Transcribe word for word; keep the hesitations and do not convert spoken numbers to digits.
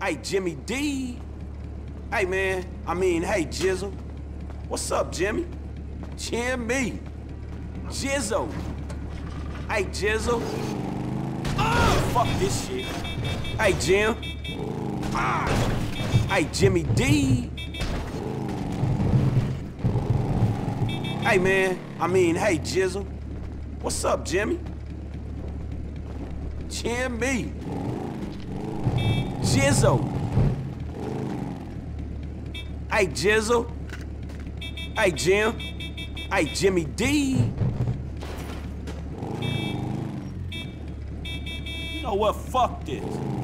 Hey, Jimmy D. Hey, man. I mean, hey, Jizzle. What's up, Jimmy? Jimmy. Jizzle. Hey, Jizzle. Oh, fuck this shit. Hey, Jim. Ah. Hey, Jimmy D. Hey, man. I mean, hey, Jizzle. What's up, Jimmy? Jimmy. Jizzle. Hey, Jizzle. Hey, Jim. Hey, Jimmy D. You know what? Fuck this.